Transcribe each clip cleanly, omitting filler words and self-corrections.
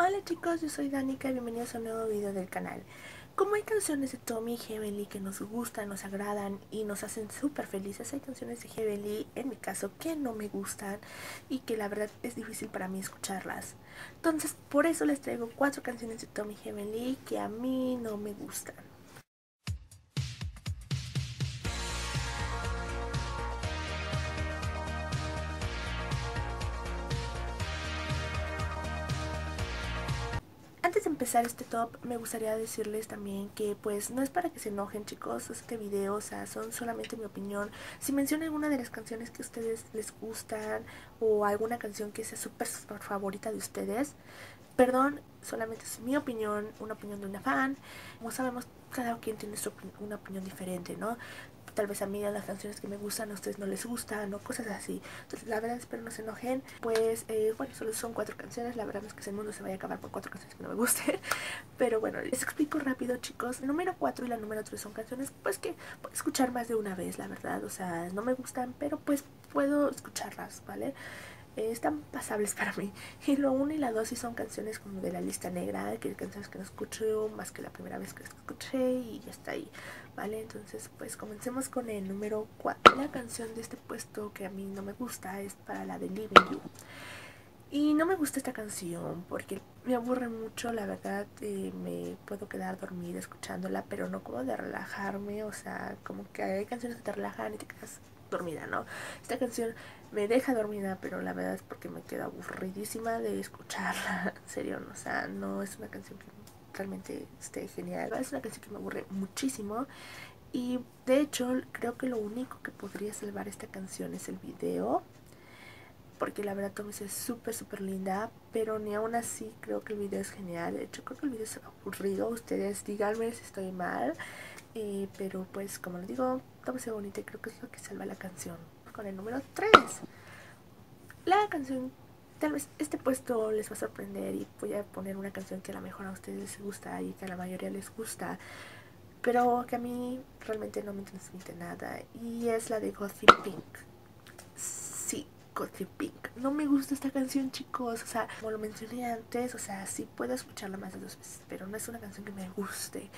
Hola chicos, yo soy Danica y bienvenidos a un nuevo video del canal. Como hay canciones de Tommy y Heavenly que nos gustan, nos agradan y nos hacen súper felices, hay canciones de Heavenly, en mi caso, que no me gustan y que la verdad es difícil para mí escucharlas. Entonces, por eso les traigo 4 canciones de Tommy y Heavenly que a mí no me gustan. Antes de empezar este top, me gustaría decirles también que pues no es para que se enojen chicos, este video, o sea, son solamente mi opinión. Si menciono alguna de las canciones que a ustedes les gustan o alguna canción que sea súper favorita de ustedes, perdón, solamente es mi opinión, una opinión de una fan. Como sabemos, cada quien tiene una opinión diferente, ¿no? Tal vez a mí las canciones que me gustan a ustedes no les gustan o cosas así. Entonces la verdad espero no se enojen. Pues bueno, solo son 4 canciones. La verdad no es que el mundo se vaya a acabar por 4 canciones que no me gusten. Pero bueno, les explico rápido chicos. El número 4 y la número 3 son canciones pues que puedo escuchar más de una vez, la verdad. O sea, no me gustan, pero pues puedo escucharlas, ¿vale? Están pasables para mí. Y lo 1 y la 2 sí son canciones como de la lista negra, que canciones que no escucho más que la primera vez que las escuché y ya está ahí, ¿vale? Entonces pues comencemos con el número 4. La canción de este puesto que a mí no me gusta es para la de Living You. Y no me gusta esta canción porque me aburre mucho, la verdad. Me puedo quedar dormida escuchándola, pero no como de relajarme, o sea, como que hay canciones que te relajan y te quedas dormida, ¿no? Esta canción me deja dormida, pero la verdad es porque me quedo aburridísima de escucharla, en serio, ¿no? O sea, no es una canción que realmente esté genial, es una canción que me aburre muchísimo. Y de hecho creo que lo único que podría salvar esta canción es el video, porque la verdad Tommy es súper linda, pero ni aún así creo que el video es genial. De hecho creo que el video es aburrido, ustedes díganme si estoy mal, pero pues como les digo, Tommy es bonita y creo que es lo que salva la canción. Con el número 3, la canción, tal vez este puesto les va a sorprender y voy a poner una canción que a lo mejor a ustedes les gusta y que a la mayoría les gusta, pero que a mí realmente no me transmite nada, y es la de Gossip Pink. Sí, Gossip Pink. No me gusta esta canción, chicos. O sea, como lo mencioné antes, o sea, sí puedo escucharla más de 2 veces, pero no es una canción que me guste.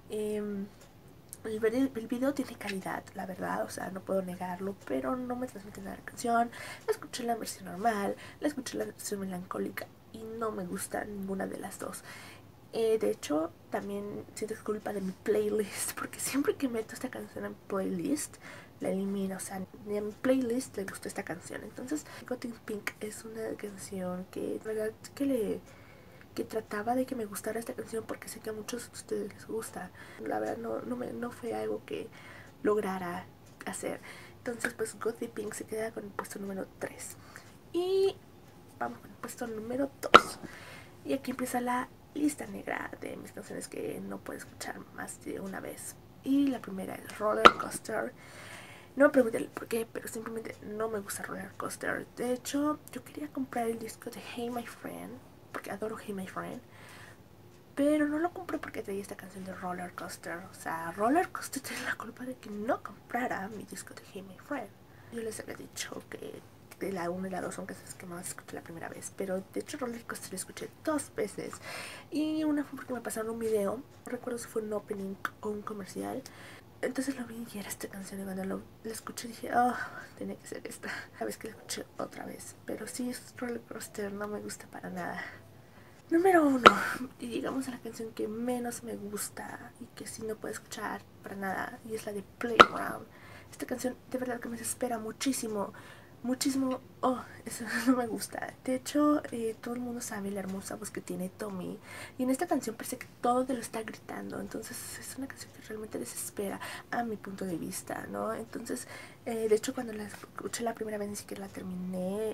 El video tiene calidad, la verdad, o sea, no puedo negarlo, pero no me transmite nada la canción. La escuché en la versión normal, la escuché en la versión melancólica y no me gusta ninguna de las dos. De hecho, también siento que es culpa de mi playlist, porque siempre que meto esta canción en playlist, la elimino. O sea, ni en mi playlist le gustó esta canción. Entonces, Gotham Pink es una canción que, la verdad, que trataba de que me gustara esta canción, porque sé que a muchos de ustedes les gusta. La verdad, no fue algo que lograra hacer. Entonces, pues, Gotham Pink se queda con el puesto número 3. Y vamos con el puesto número 2. Y aquí empieza la lista negra de mis canciones que no puedo escuchar más de una vez. Y la primera es Roller Coaster. No me pregunten el por qué, pero simplemente no me gusta Roller Coaster. De hecho, yo quería comprar el disco de Hey My Friend, porque adoro Hey My Friend, pero no lo compré porque traía esta canción de Roller Coaster. O sea, Roller Coaster tiene la culpa de que no comprara mi disco de Hey My Friend. Yo les había dicho que de la 1 y la 2 son canciones que más escuché la primera vez, pero de hecho Roller Coaster lo escuché 2 veces. Y una fue porque me pasaron un video, no recuerdo si fue un opening o un comercial. Entonces lo vi y era esta canción, y cuando lo escuché dije, oh, tenía que ser esta. La vez que la escuché otra vez, pero sí, es Roller Coaster, no me gusta para nada. Número 1, y llegamos a la canción que menos me gusta y que sí no puedo escuchar para nada, y es la de Playground. Esta canción de verdad que me desespera muchísimo, muchísimo. Oh, eso no me gusta. De hecho, todo el mundo sabe la hermosa voz que tiene Tommy, y en esta canción parece que todo te lo está gritando. Entonces es una canción que realmente desespera a mi punto de vista, ¿no? Entonces, de hecho, cuando la escuché la primera vez ni siquiera la terminé,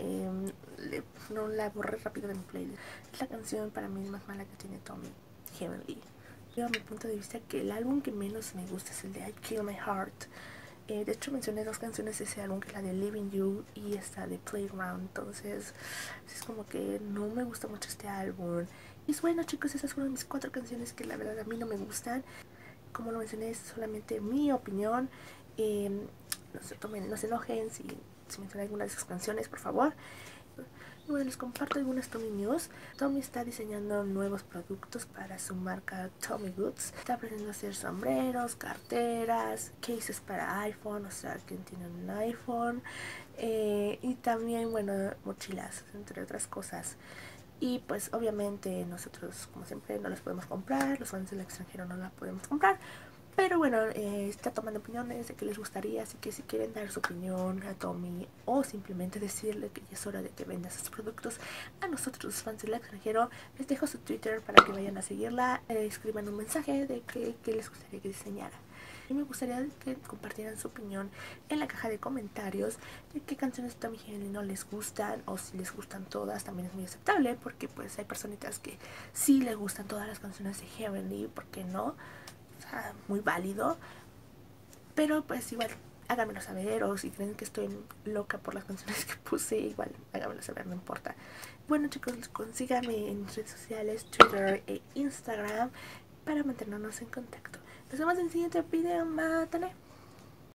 no la borré rápido de mi playlist. Es la canción para mí más mala que tiene Tommy, Heavenly. Yo, a mi punto de vista, que el álbum que menos me gusta es el de I Kill My Heart. De hecho mencioné 2 canciones de ese álbum, que es la de Living You y esta de Playground. Entonces es como que no me gusta mucho este álbum. Y es bueno chicos, esas fueron mis 4 canciones que la verdad a mí no me gustan. Como lo mencioné, es solamente mi opinión. No se enojen si mencioné alguna de sus canciones, por favor. Y bueno, les comparto algunas Tommy News. Tommy está diseñando nuevos productos para su marca Tommy Goods. Está aprendiendo a hacer sombreros, carteras, cases para iPhone, o sea, quien tiene un iPhone. Y también, bueno, mochilas, entre otras cosas. Y pues obviamente nosotros, como siempre, no las podemos comprar, los fans del extranjero no las podemos comprar. Pero bueno, está tomando opiniones de que les gustaría, así que si quieren dar su opinión a Tommy o simplemente decirle que ya es hora de que venda sus productos a nosotros los fans del extranjero, les dejo su Twitter para que vayan a seguirla, escriban un mensaje de que les gustaría que diseñara. Y me gustaría que compartieran su opinión en la caja de comentarios de qué canciones de Tommy Heavenly no les gustan, o si les gustan todas también es muy aceptable, porque pues hay personitas que sí les gustan todas las canciones de Heavenly, ¿por qué no? O sea, muy válido, pero pues igual háganmelo saber, o si creen que estoy loca por las canciones que puse, igual háganmelo saber, no importa. Bueno chicos, consíganme en redes sociales, Twitter e Instagram, para mantenernos en contacto. Nos vemos en el siguiente video, mátale.